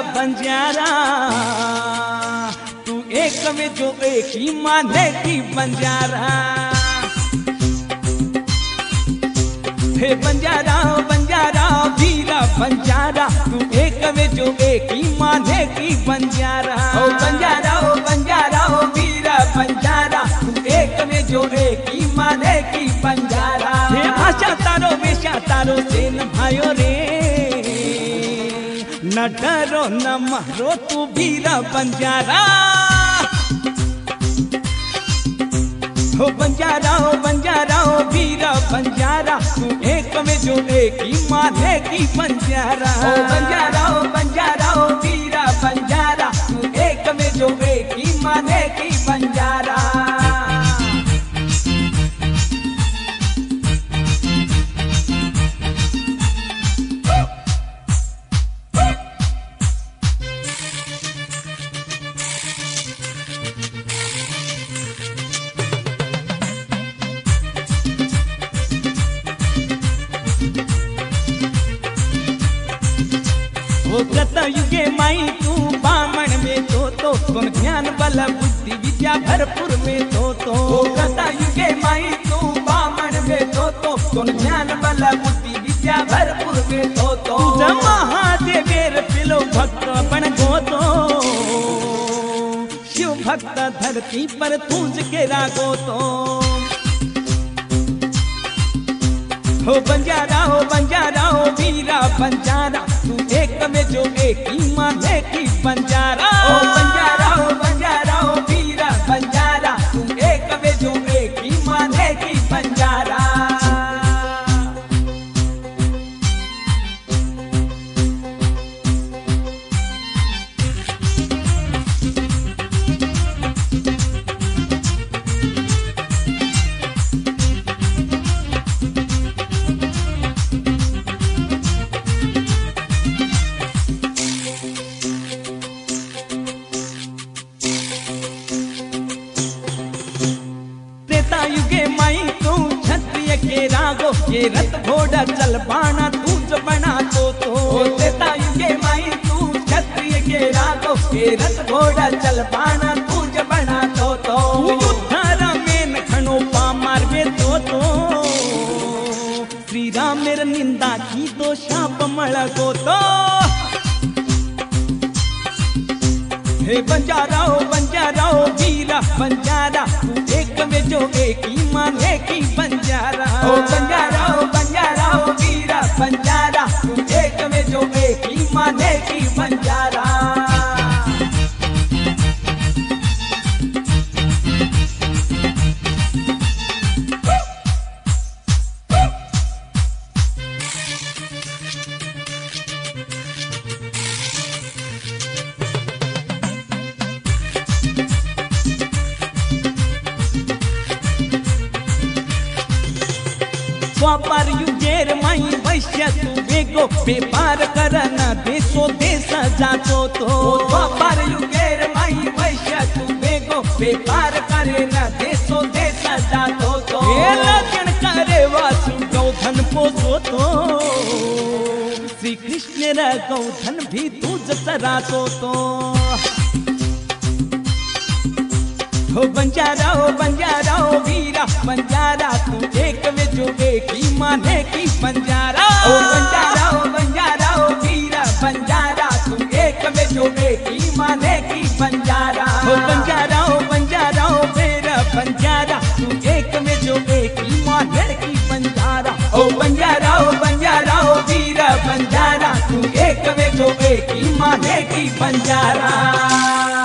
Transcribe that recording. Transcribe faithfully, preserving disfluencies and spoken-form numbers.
बंजारा, तू एक में जो एक ही माने की बंजारा। हे बंजारा बंजारा वीरा बंजारा, तू एक में जो एक ही माने की बंजारा। ओ बंजारा ओ बंजारा ओ वीरा बंजारा, तू एक में जो एक ही माने की बंजारा। हे भाषा तारो वेशा तारो सेन भायो रे, न डरो न मारो तू वीरा बंजारा। हो बंजारा हो बंजारा हो वीरा बंजारा, तू एक में जो एक ही माने की बंजारा। हो बंजारा हो बंजारा हो वीरा बंजारा, तू एक में जो एक ही माने की बंजारा। हो कृत युगे माई तू बामण में तो तो, तुम ज्ञान बल बुद्धि विद्या भरपूर में तो तो। हो कृत युगे माई तू बामण में तो तो, तुम ज्ञान बल बुद्धि विद्या भरपूर में तो तो। महादेवेर पिलो भक्त बन गो तो, शिव भक्त धरती पर तुझ के रागो तो। हो बंजारा हो बंजारा हो वीरा बंजारा, तू एक में जो एक ही माने की बंजारा। हो बंजारा हो बंजारा हो वीरा बंजारा, तू एक में जो एक ही माने की बंजारा। ये रथ घोड़ा चल बाणा तूज बना तो तो। त्रेता युगे माई तू क्षत्रिय के रागो, ये रथ घोड़ा चल बाणा तूज बना तो तो। युद्धारा में खनो पा मार में तो तो, श्री राम मेरे निंदा की तो शाप मल को तो। हे बंजारा हो बंजारा हो वीरा बंजारा, तू एक में जो एक ही माने की बंजारा। हो बंजारा हो बंजारा हो वीरा बंजारा, तू एक में जो एक ही माने की बंजारा। द्वापर युगेर माई वैश्य तू बेगो, व्यापार करना देशो देश जातो तो। द्वापर युगेर माई वैश्य तू बेगो, व्यापार करना देशो देश जातो तो। लक्षण करे वासु गौधन पोसो तो, श्री कृष्ण रा गौधन भी तुझ चरातो तो। हो बंजारा हो बंजारा हो वीरा बंजारा, तू एक में जो एक ही माने की बंजारा। हो बंजारा हो बंजारा हो वीरा बंजारा, तू एक में जो एक ही माने की बंजारा। हो बंजारा हो बंजारा हो वीरा बंजारा, तू एक में जो एक ही माने की बंजारा। हो बंजारा हो बंजारा हो वीरा बंजारा, तू एक में जो एक ही माने की बंजारा।